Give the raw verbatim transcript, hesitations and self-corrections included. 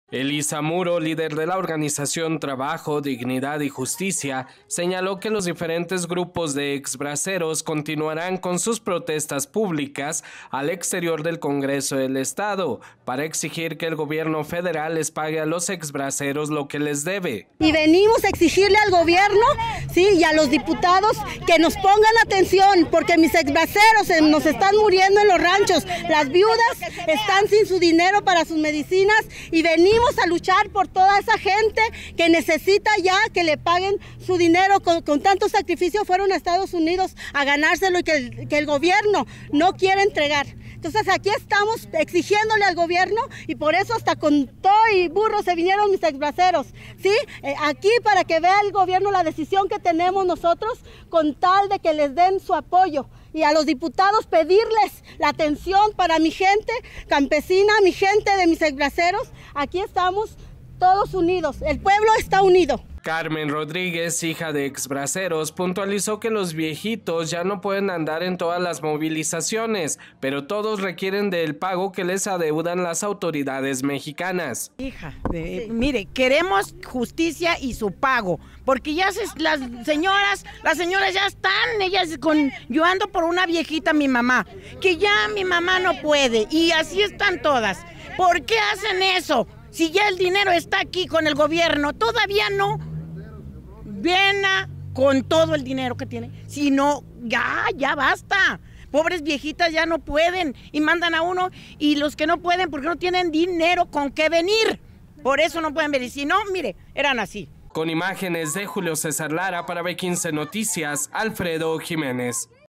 Elisa Muro, líder de la organización Trabajo, Dignidad y Justicia, señaló que los diferentes grupos de exbraceros continuarán con sus protestas públicas al exterior del Congreso del Estado para exigir que el gobierno federal les pague a los exbraceros lo que les debe. Y venimos a exigirle al gobierno, sí, y a los diputados que nos pongan atención, porque mis exbraceros nos están muriendo en los ranchos, las viudas están sin su dinero para sus medicinas y venimos a luchar por toda esa gente que necesita ya que le paguen su dinero. Con, con tanto sacrificio fueron a Estados Unidos a ganárselo y que el, que el gobierno no quiere entregar. Entonces aquí estamos exigiéndole al gobierno y por eso hasta con todo y burro se vinieron mis exbraceros, ¿sí? Eh, aquí para que vea el gobierno la decisión que tenemos nosotros con tal de que les den su apoyo. Y a los diputados pedirles la atención para mi gente campesina, mi gente de mis exbraceros. Aquí estamos todos unidos, el pueblo está unido. Carmen Rodríguez, hija de exbraceros, puntualizó que los viejitos ya no pueden andar en todas las movilizaciones, pero todos requieren del pago que les adeudan las autoridades mexicanas. Hija, de, sí. Mire, queremos justicia y su pago, porque ya se, las señoras, las señoras ya están, ellas con, yo ando por una viejita, mi mamá, que ya mi mamá no puede, y así están todas. ¿Por qué hacen eso? Si ya el dinero está aquí con el gobierno, todavía no viene con todo el dinero que tiene. Si no, ya, ya basta. Pobres viejitas ya no pueden y mandan a uno, y los que no pueden porque no tienen dinero con qué venir. Por eso no pueden venir. Si no, mire, eran así. Con imágenes de Julio César Lara para B quince Noticias, Alfredo Jiménez.